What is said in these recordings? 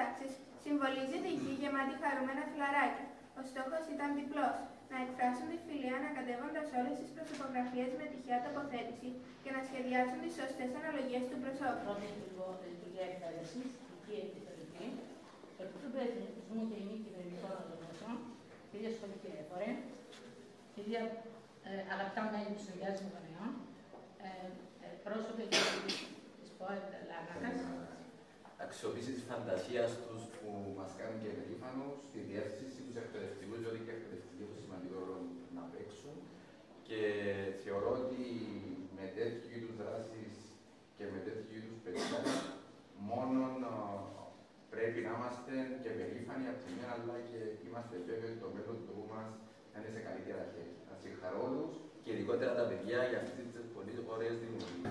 πράξεις συμβολίζεται η γη γεμάτη χαρούμενα φιλαράκια. Ο στόχος ήταν διπλός: να εκφράσουν τη φιλία ανακατεύοντας όλες τις προσωπογραφίες με τυχαία τοποθέτηση και να σχεδιάσουν τις σωστές αναλογίες του προσώπου. Πρώτη λειτουργία εκτέλεσης, η επιθεωρητή, το επίπεδο εθνικού και μη κυβερνητικών οργανώσεων, κυρία σχολική έφορε, κυρία αγαπητά μέλη του Συνδυάσμου Γονέων, πρόσωποι της ΠΟΕΤ Λάρνακας. Αξιοποίηση της φαντασίας τους που μας κάνουν και περήφανους, στη διεύθυνση τους εκπαιδευτικούς, διότι και εκπαιδευτικοί έχουν σημαντικό ρόλο να παίξουν. Και θεωρώ ότι με τέτοιου είδους δράσεις και με τέτοιου είδους παιδιά, μόνο πρέπει να είμαστε και περήφανοι από τη μία, αλλά και είμαστε βέβαιοι ότι το μέλλον του μας θα είναι σε καλύτερα χέρια. Να συγχαρώ όλους και ειδικότερα τα παιδιά για αυτές τις πολύ ωραίες δημιουργίες.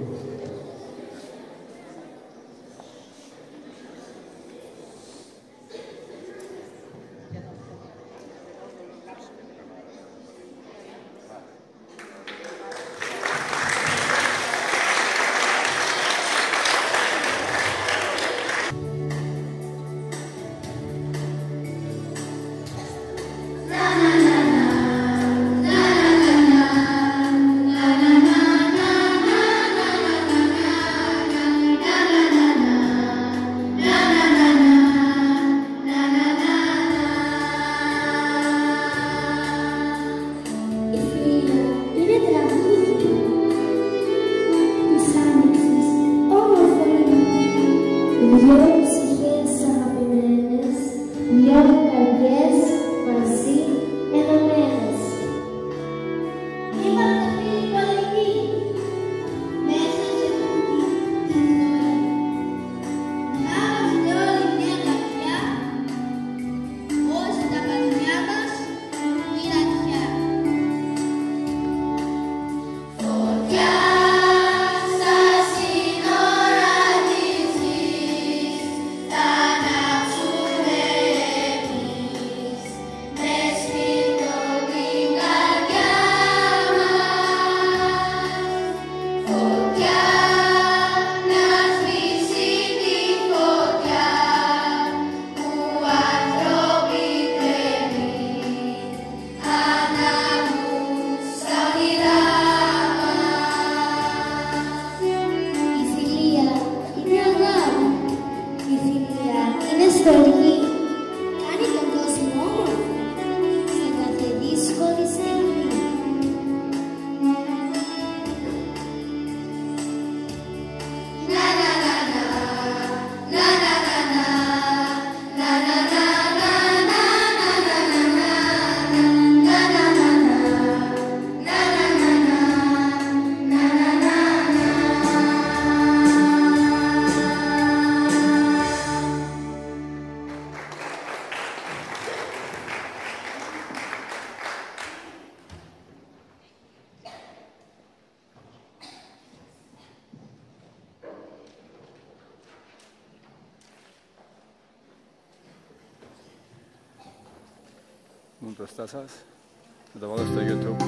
Μπροστά σας, θα το βάλω στο YouTube.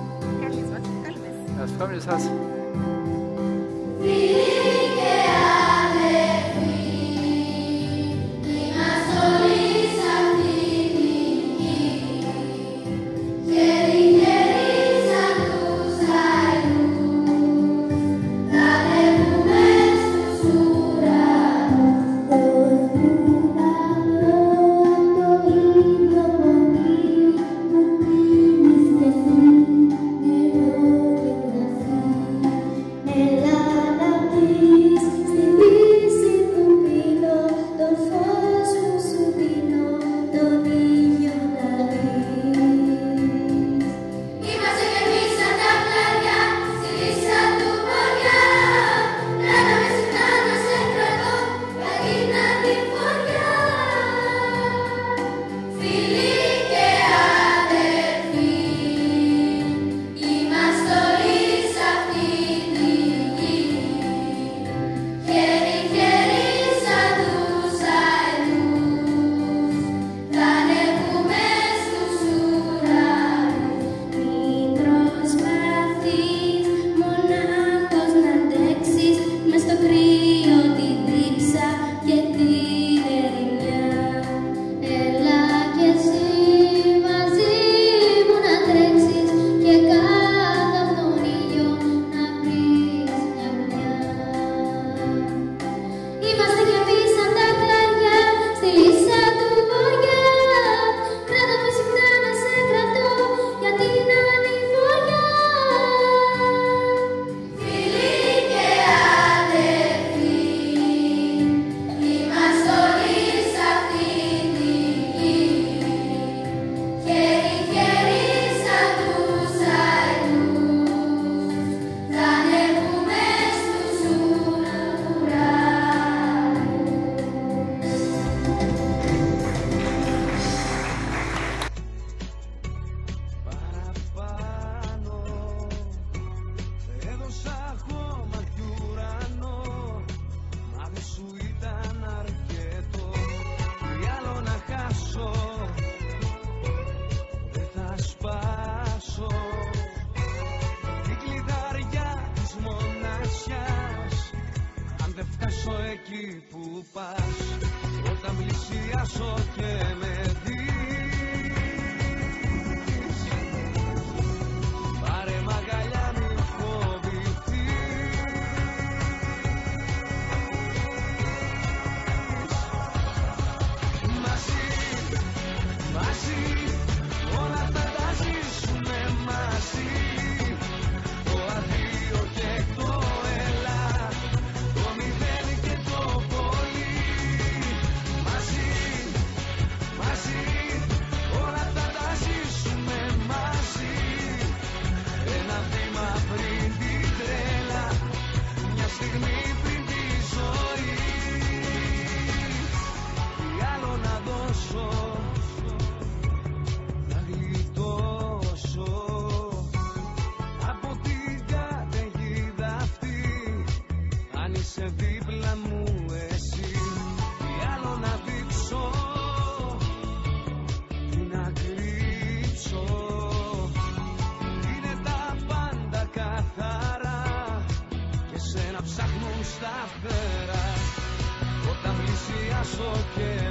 Καλησπέρα. Ευχαριστώ σας. La φτάσω εκεί που πας, όταν πλησιάσω και με δεις, πάρε μ' αγκαλιά μη φοβηθείς. Μαζί, όλα θα τα ζήσουμε μαζί, το αδείο και το έλα, το μηδέν και το πολύ. Μαζί, όλα θα τα ζήσουμε μαζί, ένα βήμα πριν την τρέλα, μια στιγμή πριν τη ζωή. Τι άλλο να δώσω, να γλιτώσω από την καταιγίδα αυτή, αν είσαι δίπλα μου εσύ. Τι άλλο να δείξω, τι να κρύψω, είναι τα πάντα καθαρά και σένα ψάχνουν στα φτερά, όταν πλησιάσω και